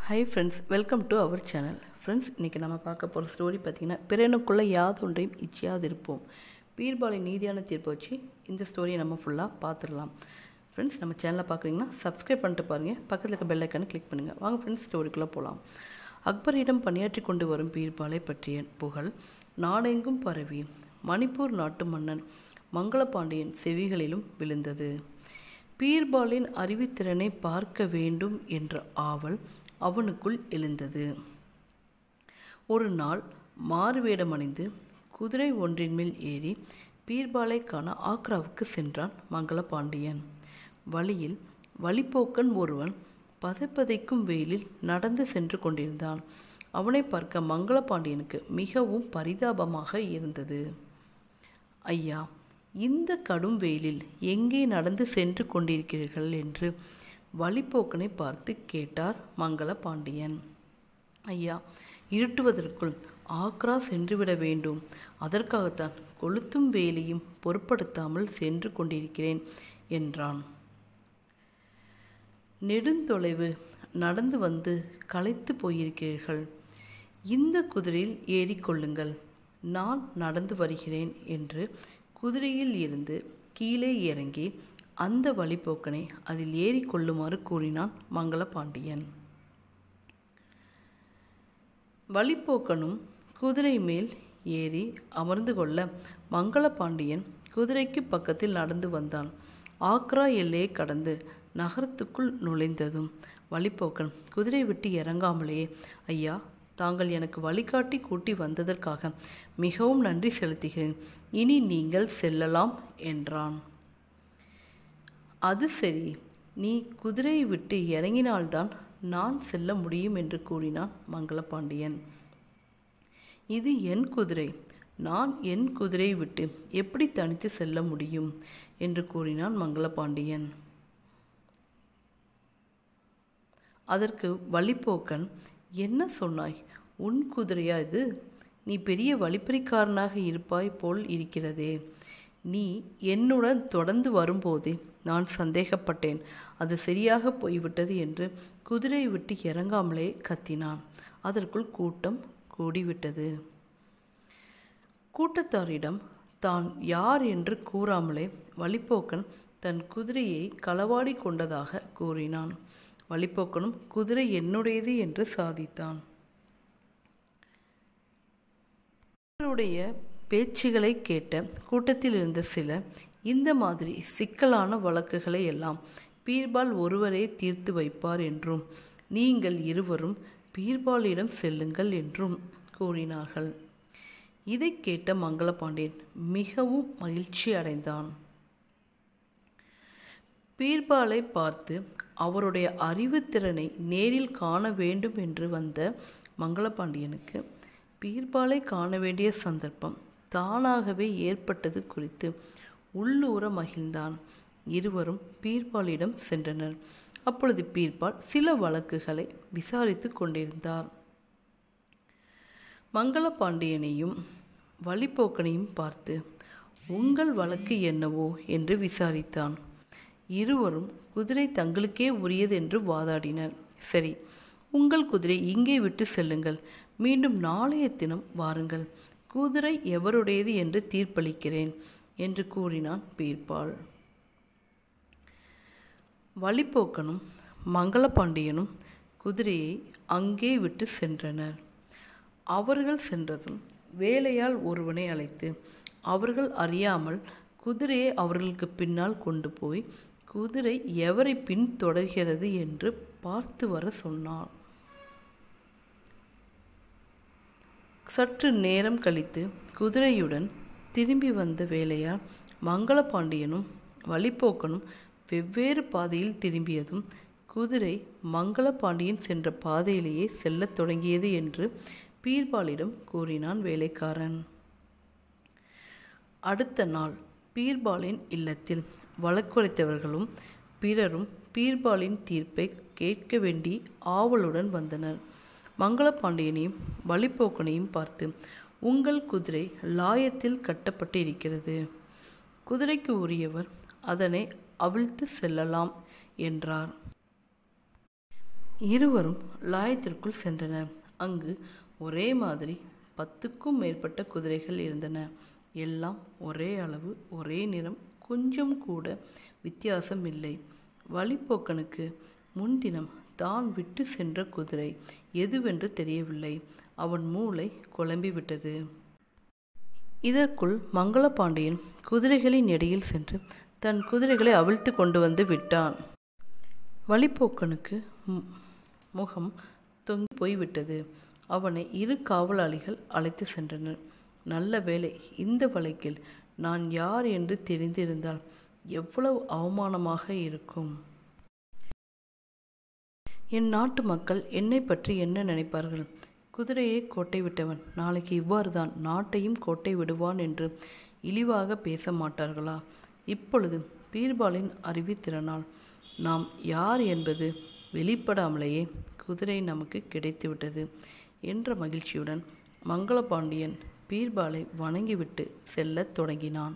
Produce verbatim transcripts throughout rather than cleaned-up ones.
Hi friends, welcome to our channel. Friends, இன்னைக்கு நம்ம பார்க்க போகிற ஸ்டோரி பார்த்தீங்கன்னா பிறனுக்குள்ளே யாதொன்றையும் இச்சியாதிருப்போம். பீர்பாலின் நீதியான தீர்ப்பை வச்சு இந்த ஸ்டோரியை நம்ம ஃபுல்லாக பார்த்துடலாம். ஃப்ரெண்ட்ஸ், நம்ம சேனலை பார்க்குறீங்கன்னா சப்ஸ்கிரைப் பண்ணிட்டு பாருங்கள், பக்கத்தில் இருக்க பெல் ஐக்கானை கிளிக் பண்ணுங்கள். வாங்க ஃப்ரெண்ட்ஸ், ஸ்டோரிக்குள்ளே போகலாம். அக்பரிடம் பணியாற்றி கொண்டு வரும் பீர்பாலை பற்றிய புகழ் நாடெங்கும் பரவி மணிப்பூர் நாட்டு மன்னன் மங்களபாண்டியன் செவிகளிலும் விழுந்தது. பீர்பாலின் அறிவுத்திறனை பார்க்க வேண்டும் என்ற ஆவல் அவனுக்குள் எழுந்தது. ஒரு நாள் மாறுவேடம் அணிந்து குதிரை ஒன்றின் மேல் ஏறி பீர்பாலை காண ஆக்ராவுக்கு சென்றான் மங்களபாண்டியன். வழியில் வழிப்போக்கன் ஒருவன் பதைப்பதைக்கும் வெயிலில் நடந்து சென்று கொண்டிருந்தான். அவனை பார்க்க மங்களபாண்டியனுக்கு மிகவும் பரிதாபமாக இருந்தது. ஐயா, இந்த கடும் வெயிலில் எங்கே நடந்து சென்று கொண்டிருக்கிறீர்கள் என்று வழிப்போக்கனை பார்த்து கேட்டார் மங்களபாண்டியன். ஐயா, இருட்டுவதற்குள் ஆக்ரா சென்றுவிட வேண்டும், அதற்காகத்தான் கொளுத்தும் வேலையும் பொருட்படுத்தாமல் சென்று கொண்டிருக்கிறேன் என்றான். நெடுந்தொலைவு நடந்து வந்து களைத்து போயிருக்கிறீர்கள், இந்த குதிரையில் ஏறிக்கொள்ளுங்கள், நான் நடந்து வருகிறேன் என்று குதிரையில் இருந்து கீழே இறங்கி அந்த வழிப்போக்கனை அதில் ஏறிக்கொள்ளுமாறு கூறினான் மங்களபாண்டியன். வழிப்போக்கனும் குதிரை மேல் ஏறி அமர்ந்து கொள்ள மங்களபாண்டியன் குதிரைக்கு பக்கத்தில் நடந்து வந்தான். ஆக்ரா எல்லையை கடந்து நகரத்துக்குள் நுழைந்ததும் வழிப்போக்கன் குதிரை விட்டு இறங்காமலேயே, ஐயா, தாங்கள் எனக்கு வழிகாட்டி கூட்டி வந்ததற்காக மிகவும் நன்றி செலுத்துகிறேன், இனி நீங்கள் செல்லலாம் என்றான். அது சரி, நீ குதிரையை விட்டு இறங்கினால்தான் நான் செல்ல முடியும் என்று கூறினான் மங்களபாண்டியன். இது என் குதிரை, நான் என் குதிரையை விட்டு எப்படி தனித்து செல்ல முடியும் என்று கூறினான் மங்களபாண்டியன். அதற்கு வழிப்போக்கன், என்ன சொன்னாய், உன் குதிரையா இது? நீ பெரிய வழிப்பறிக்காரனாக இருப்பாய் போல் இருக்கிறதே. நீ என்னுடன் தொடர்ந்து வரும்போதே நான் சந்தேகப்பட்டேன், அது சரியாக போய்விட்டது என்று குதிரையை விட்டு இறங்காமலே கத்தினான். அதற்குள் கூட்டம் கூடிவிட்டது. கூட்டத்தாரிடம் தான் யார் என்று கூறாமலே வழிப்போக்கன் தன் குதிரையை களவாடி கொண்டதாக கூறினான். வழிப்போக்கனும் குதிரை என்னுடையது என்று சாதித்தான். அவருடைய பேச்சுகளை கேட்ட கூட்டத்தில் இருந்த சிலர், இந்த மாதிரி சிக்கலான வழக்குகளை எல்லாம் பீர்பால் ஒருவரே தீர்த்து வைப்பார் என்றும், நீங்கள் இருவரும் பீர்பாலிடம் செல்லுங்கள் என்றும் கூறினார்கள். இதை கேட்ட மங்களபாண்டியன் மிகவும் மகிழ்ச்சி அடைந்தான். பீர்பாலை பார்த்து அவருடைய அறிவுத்திறனை நேரில் காண வேண்டும் என்று வந்த மங்களபாண்டியனுக்கு பீர்பாலை காண வேண்டிய சந்தர்ப்பம் தானாகவே ஏற்பட்டது குறித்து உள்ளூர மகிழ்ந்தான். இருவரும் பீர்பாலிடம் சென்றனர். அப்பொழுது பீர்பால் சில வழக்குகளை விசாரித்து கொண்டிருந்தார். மங்களபாண்டியனையும் வழிப்போக்கனையும் பார்த்து, உங்கள் வழக்கு என்னவோ என்று விசாரித்தான். இருவரும் குதிரை தங்களுக்கே உரியது என்று வாதாடினர். சரி, உங்கள் குதிரை இங்கே விட்டு செல்லுங்கள், மீண்டும் நாளைய தினம் வாருங்கள், குதிரை எவருடையது என்று தீர்ப்பளிக்கிறேன் என்று கூறினான் பீர்பால். வழிப்போக்கனும் மங்களபாண்டியனும் குதிரையை அங்கே விட்டு சென்றனர். அவர்கள் சென்றதும் வேலையால் ஒருவனை அழைத்து அவர்கள் அறியாமல் குதிரையை அவர்களுக்கு பின்னால் கொண்டு போய் குதிரை எவரை பின் தொடர்கிறது என்று பார்த்து வர சொன்னார். சற்று நேரம் கழித்து குதிரையுடன் திரும்பி வந்த வேலையால் மங்களபாண்டியனும் வழிப்போக்கனும் வெவ்வேறு பாதையில் திரும்பியதும் குதிரை மங்களபாண்டியன் சென்ற பாதையிலேயே செல்லத் தொடங்கியது என்று பீர்பாலிடம் கூறினான் வேலைக்காரன். அடுத்த நாள் பீர்பாலின் இல்லத்தில் வழக்குரைத்தவர்களும் பிறரும் பீர்பாலின் தீர்ப்பை கேட்க வேண்டி ஆவலுடன் வந்தனர். மங்களபாண்டியனையும் வழிப்போக்கனையும் பார்த்து, உங்கள் குதிரை லாயத்தில் கட்டப்பட்டு இருக்கிறது, குதிரைக்கு உரியவர் அதனை அவிழ்த்து செல்லலாம் என்றார். இருவரும் லாயத்திற்குள் சென்றனர். அங்கு ஒரே மாதிரி பத்துக்கும் மேற்பட்ட குதிரைகள் இருந்தன. எல்லாம் ஒரே அளவு, ஒரே நிறம், கொஞ்சம் கூட வித்தியாசம் இல்லை. வழிப்போக்கனுக்கு முன்தினம் தான் விட்டு சென்ற குதிரை எதுவென்று தெரியவில்லை. அவன் மூளை குழம்பிவிட்டது. இதற்குள் மங்களபாண்டியன் குதிரைகளின் இடையில் சென்று தன் குதிரைகளை அவிழ்த்து கொண்டு வந்து விட்டான். வழிப்போக்கனுக்கு முகம் தொங்கி போய்விட்டது. அவனை இரு காவலாளிகள் அழைத்து சென்றனர். நல்ல வேளை, இந்த வழக்கில் நான் யார் என்று தெரிந்திருந்தால் எவ்வளவு அவமானமாக இருக்கும். என் நாட்டு மக்கள் என்னை பற்றி என்ன நினைப்பார்கள்? குதிரையை கோட்டை விட்டவன் நாளைக்கு இவ்வாறு தான் நாட்டையும் கோட்டை விடுவான் என்று இழிவாக பேச மாட்டார்களா? இப்பொழுது பீர்பாலின் அறிவுத்திறனால் நாம் யார் என்பது வெளிப்படாமலேயே குதிரை நமக்கு கிடைத்துவிட்டது என்ற மகிழ்ச்சியுடன் மங்களபாண்டியன் பீர்பாலை வணங்கிவிட்டு செல்லத் தொடங்கினான்.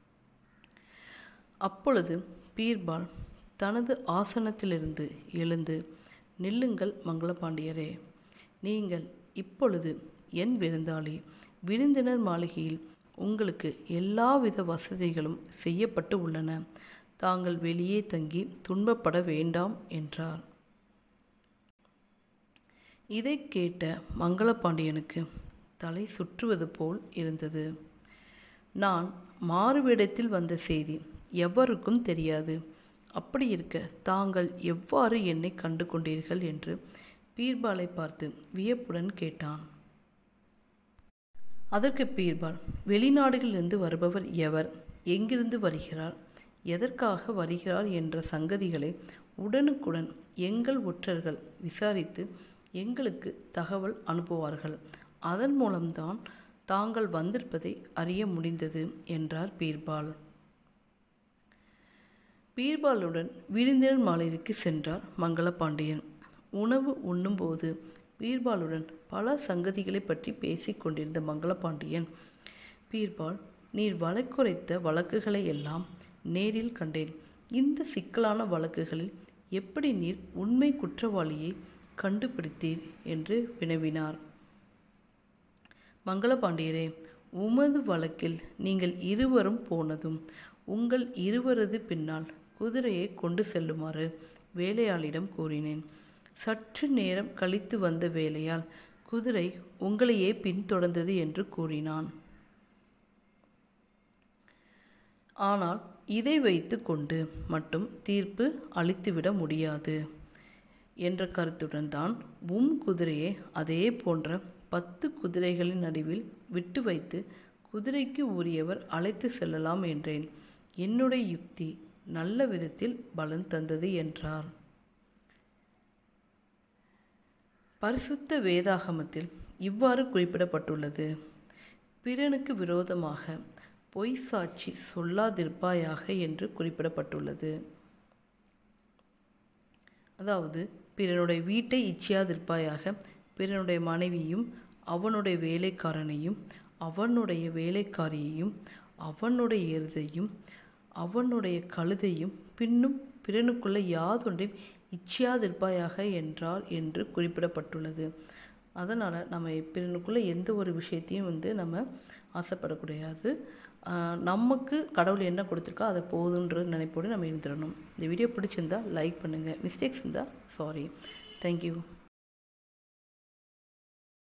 அப்பொழுது பீர்பால் தனது ஆசனத்திலிருந்து எழுந்து, நில்லுங்கள் மங்களபாண்டியரே, நீங்கள் இப்பொழுது என் விருந்தாளி. விருந்தினர் மாளிகையில் உங்களுக்கு எல்லாவித வசதிகளும் செய்யப்பட்டு உள்ளன. தாங்கள் வெளியே தங்கி துன்பப்பட வேண்டாம் என்றார். இதை கேட்ட மங்களபாண்டியனுக்கு தலை சுற்றுவது போல் இருந்தது. நான் மாறுவேடத்தில் வந்த செய்தி எவருக்கும் தெரியாது. அப்படி இருக்க தாங்கள் எவ்வாறு என்னை கண்டு கொண்டீர்கள் என்று பீர்பாலை பார்த்து வியப்புடன் கேட்டான். அதற்கு பீர்பால், வெளிநாடுகளிலிருந்து வருபவர் எவர், எங்கிருந்து வருகிறார், எதற்காக வருகிறார் என்ற சங்கதிகளை உடனுக்குடன் எங்கள் ஒற்றர்கள் விசாரித்து எங்களுக்கு தகவல் அனுப்புவார்கள். அதன் மூலம்தான் தாங்கள் வந்திருப்பதை அறிய முடிந்தது என்றார் பீர்பால். பீர்பாலுடன் விருந்தினர் மாளிகைக்கு சென்றார் மங்களபாண்டியன். உணவு உண்ணும்போது பீர்பாலுடன் பல சங்கதிகளை பற்றி பேசிக் கொண்டிருந்த மங்களபாண்டியன், பீர்பால், நீர் வழக்குரைத்த வழக்குகளை எல்லாம் நேரில் கண்டேன். இந்த சிக்கலான வழக்குகளில் எப்படி நீர் உண்மை குற்றவாளியை கண்டுபிடித்தீர் என்று வினவினார். மங்களபாண்டியரே, உமது வழக்கில் நீங்கள் இருவரும் போனதும் உங்கள் இருவரது பின்னால் குதிரையை கொண்டு செல்லுமாறு வேலையாளிடம் கூறினேன். சற்று நேரம் கழித்து வந்த வேலையால் குதிரை உங்களையே பின்தொடர்ந்தது என்று கூறினான். ஆனால் இதை வைத்து கொண்டு மட்டும் தீர்ப்பு அளித்துவிட முடியாது என்ற கருத்துடன் தான் உம் குதிரையை அதே போன்ற பத்து குதிரைகளின் நடுவில் விட்டு வைத்து குதிரைக்கு உரியவர் அழைத்து செல்லலாம் என்றேன். என்னுடைய யுக்தி நல்ல விதத்தில் பலன் தந்தது என்றார். பரிசுத்த வேதாகமத்தில் இவ்வாறு குறிப்பிடப்பட்டுள்ளது: பிறனுக்கு விரோதமாக பொய் சாட்சி சொல்லாதிருப்பாயாக என்று குறிப்பிடப்பட்டுள்ளது. அதாவது, பிறனுடைய வீட்டை இச்சியாதிருப்பாயாக, பிறனுடைய மனைவியும் அவனுடைய வேலைக்காரனையும் அவனுடைய வேலைக்காரியையும் அவனுடைய எருதையும் அவனுடைய கழுதையும் பின்னும் பிறனுக்குள்ள யாதொன்றையும் இச்சியாதிருப்பாயாக என்றார் என்று குறிப்பிடப்பட்டுள்ளது. அதனால் நம்ம பிறனுக்குள்ளே எந்த ஒரு விஷயத்தையும் வந்து நம்ம ஆசைப்படக்கூடாது. நமக்கு கடவுள் என்ன கொடுத்துருக்கோ அதை போதுன்ற நினைப்போடு நம்ம இருந்துடணும். இந்த வீடியோ பிடிச்சிருந்தால் லைக் பண்ணுங்கள். மிஸ்டேக்ஸ் இருந்தால் சாரி. தேங்க்யூ.